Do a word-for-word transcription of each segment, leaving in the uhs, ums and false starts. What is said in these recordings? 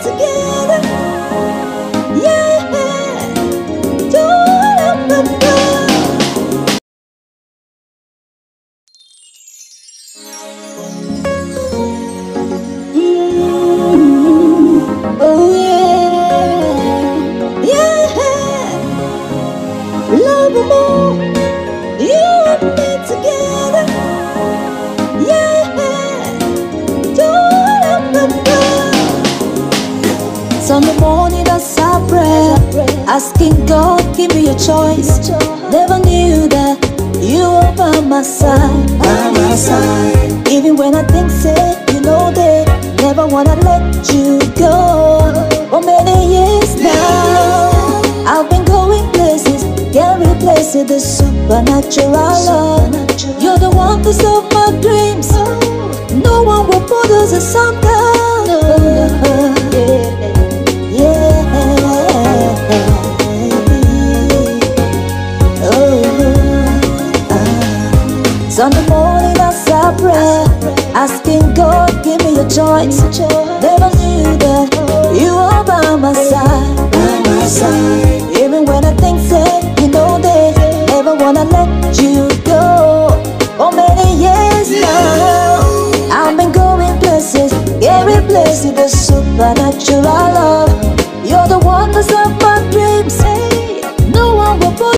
together. Yeah, do it. Oh yeah, yeah. Love more, you and me together. Yeah, do it. Sunday morning as I pray, asking God, give me a choice. Never knew that you were by my side, by my side. Even when I think say, you know that never wanna let you go. For many years now, I've been going places, can't replace it, the supernatural love. You're the one to solve my dreams. No one will put us asunder. Yeah, yeah. Oh, ah. Sunday morning as I pray, asking God, give me a choice. Never knew that you are by my side, by my side. Even when I think say, you know they never wanna let you go. For many years now, I've been going places, every place is the supernatural love. You're the one that's of my dreams. No one will put.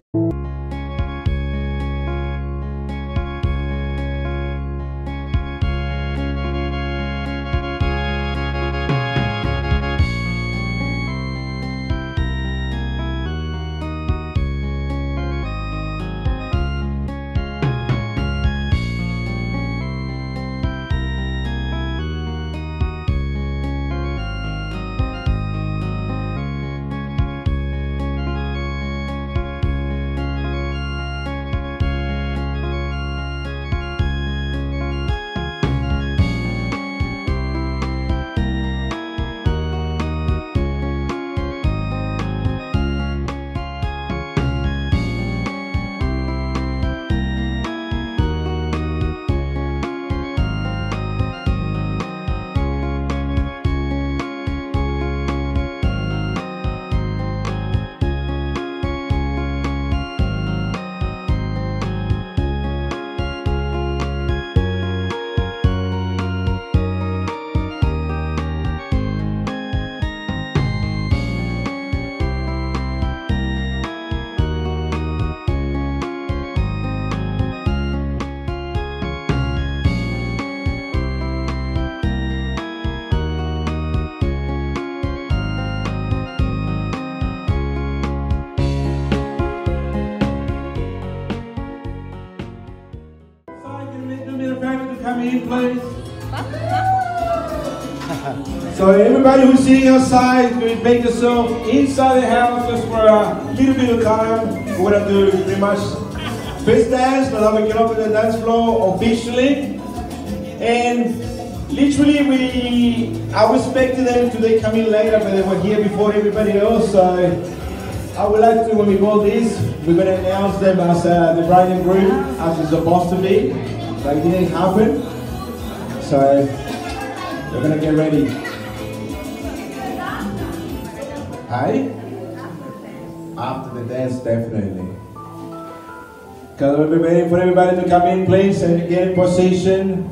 Please. So everybody who's sitting outside, make yourself inside the house just for a little bit of time. We're gonna do pretty much first dance, but then we get up to the dance floor officially. And literally, we I was expecting them to they come in later, but they were here before everybody else. So I would like to, when we call this, we're gonna announce them as uh, the bride and groom, as it's supposed to be. But it didn't happen. So we're gonna get ready. Hey? After the dance, definitely. Because we'll be waiting for everybody to come in, please, and get in position.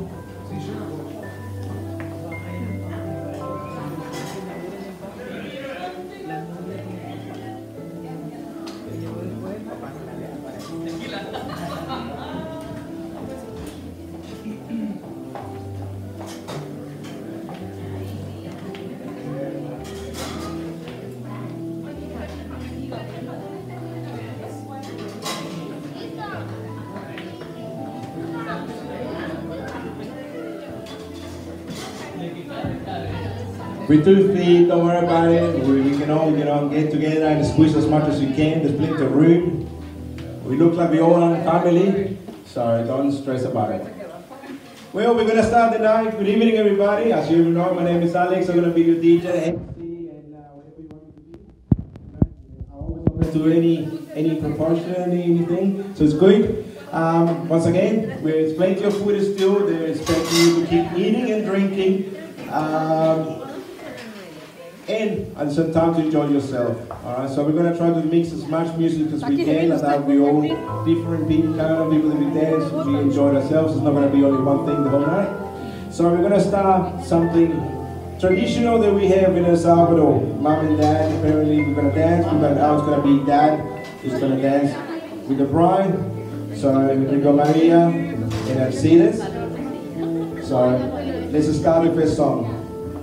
With two feet, don't worry about it. We, we can all, you know, get together and squeeze as much as you can. There's plenty of room. We look like we all are a family, so don't stress about it. Well, we're gonna start the night. Good evening, everybody. As you know, my name is Alex. I'm gonna be your D J, M C, and uh, whatever you want me to do. I always open to any any proportion, anything. So it's good. Um, once again, there's plenty of food still. They're expecting you to keep eating and drinking. Um, and at the same time to enjoy yourself. Alright, so we're gonna try to mix as much music as we can, and that we all different people, kind of people that we dance, we enjoy ourselves. It's not gonna be only one thing the whole night. So we're gonna start something traditional that we have in El Salvador. Mom and dad, apparently we're gonna dance. We're gonna, now it's gonna be dad is gonna dance with the bride. So we got Maria and Alcides. So let's start the first song.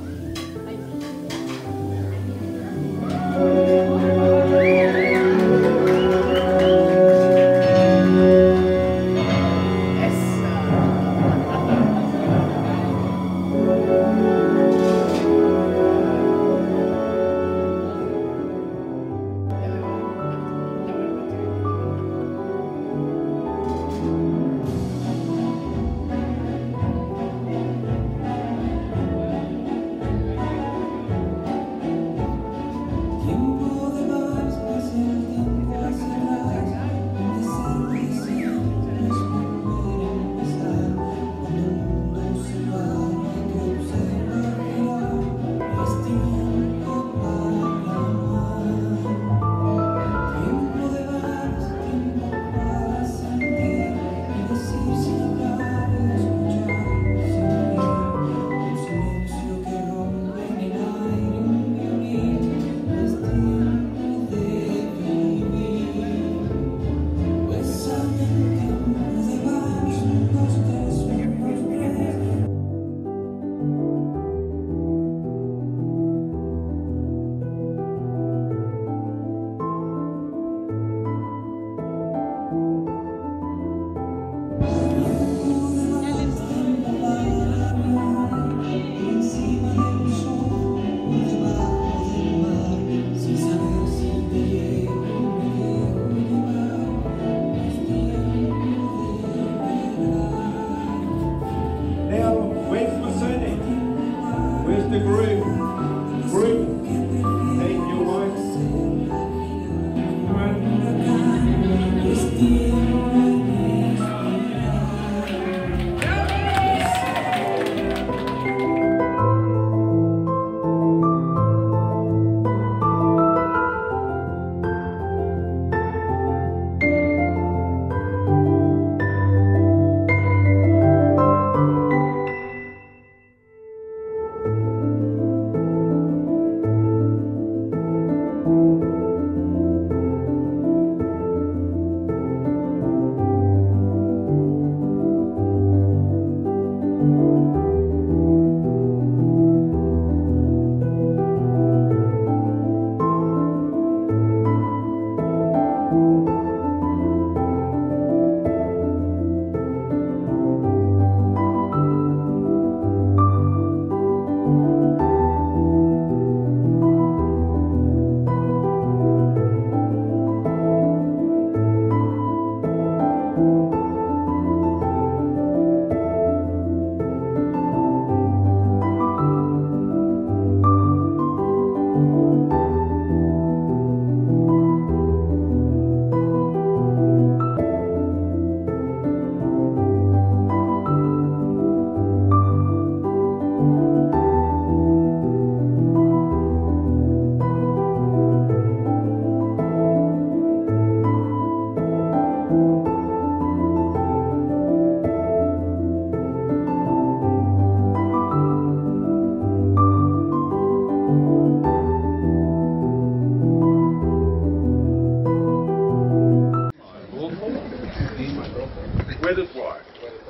Wedded wife.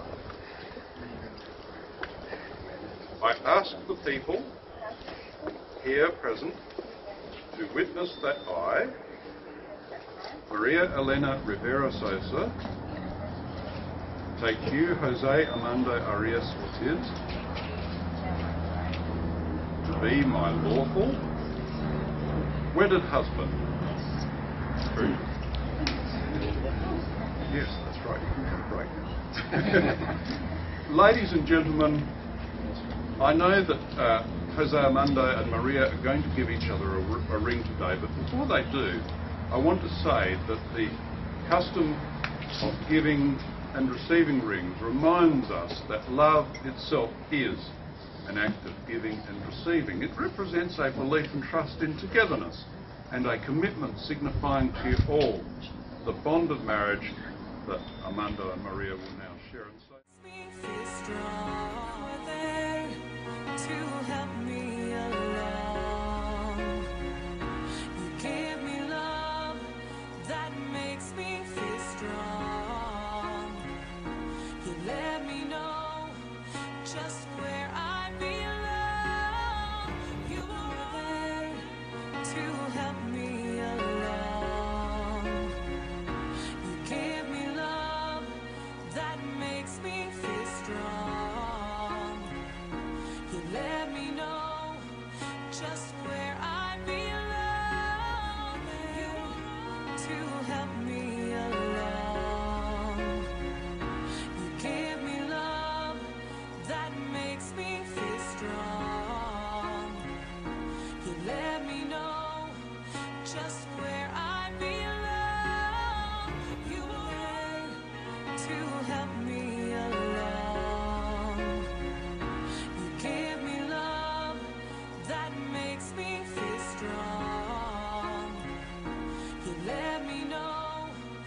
I ask the people here present to witness that I, Maria Elena Rivera Sosa, take you, Jose Armando Arias Ortiz, to be my lawful wedded husband. True? Yes, that's right. You can have a break now. Ladies and gentlemen, I know that uh, Jose Armando and Maria are going to give each other a, a ring today, but before they do, I want to say that the custom of giving and receiving rings reminds us that love itself is an act of giving and receiving. It represents a belief and trust in togetherness and a commitment signifying to you all the bond of marriage that Armando and Maria will now share. And so to help me along. You give me love that makes me feel strong. You let me know just where I belong. You are there to help me along. You give me love that makes me feel strong. You let me know just where I belong. You to help me along. You give me love that makes me feel strong. You let me know just where I belong. You are there to help me along. You give me love that makes me feel strong. You let me know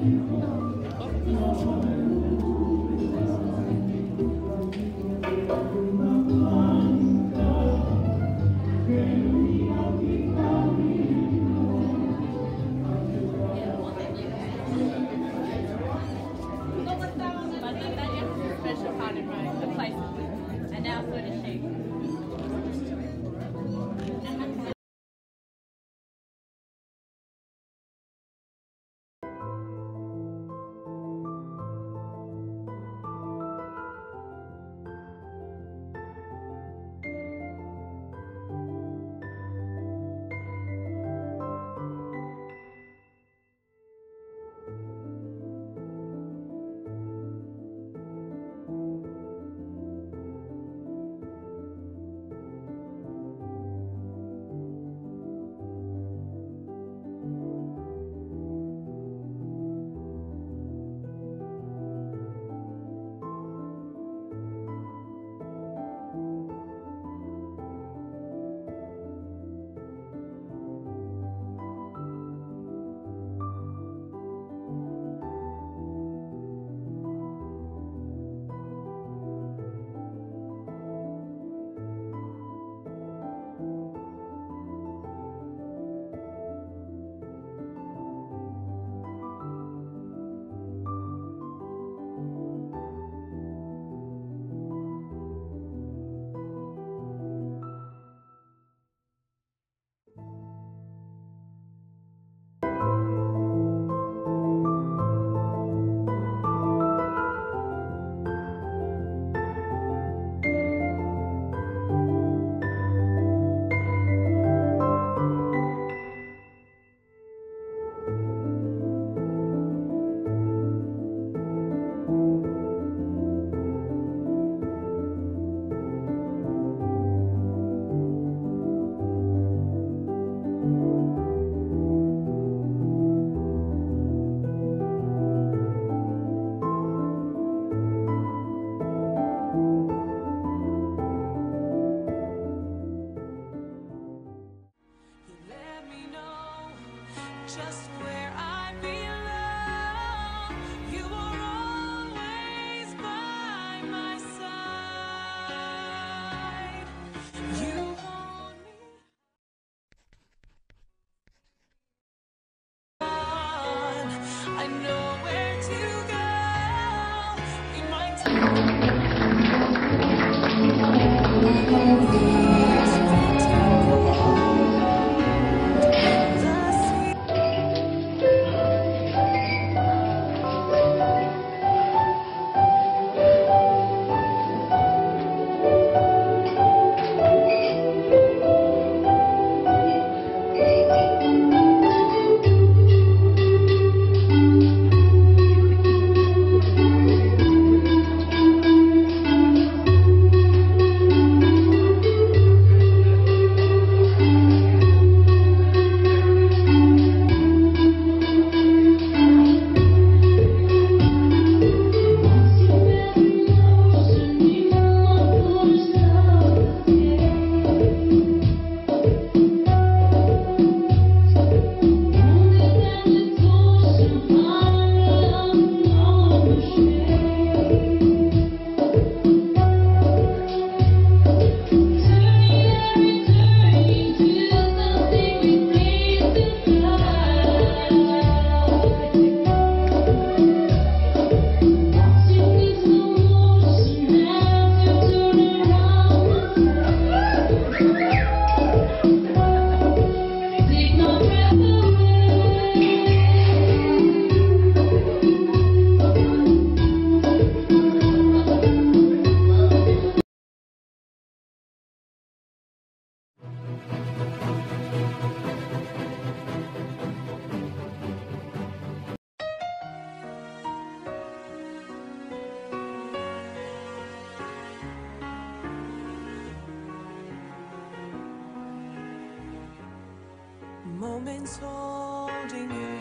moments holding your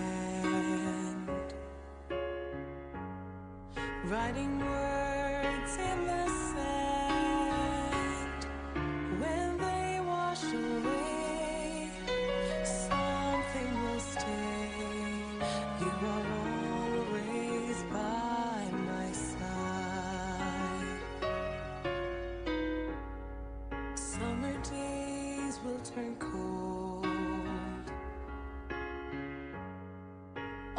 hand, writing words in the sand. When they wash away, something will stay. You are all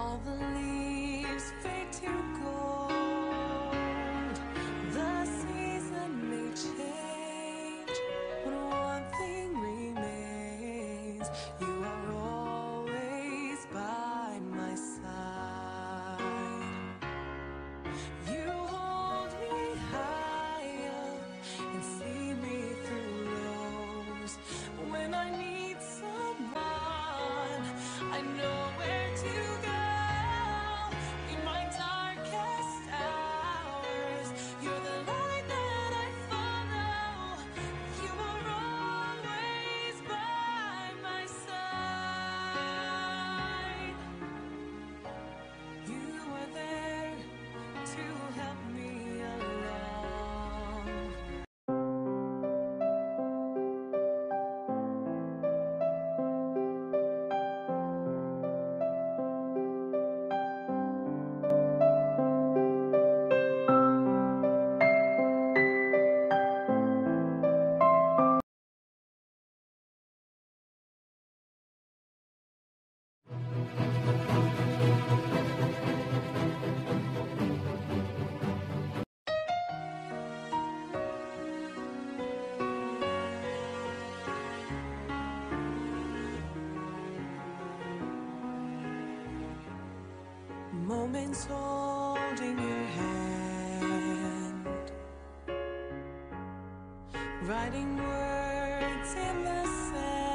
all the leaves fade to gold. The season may change, but one thing remains. You are always by my side. You hold me high up and see me through lows. When I need someone, I know where to go. In my darkest hours, you're the light that I follow. You are always by my side. You are there to help me along. Moments holding your hand, writing words in the sand.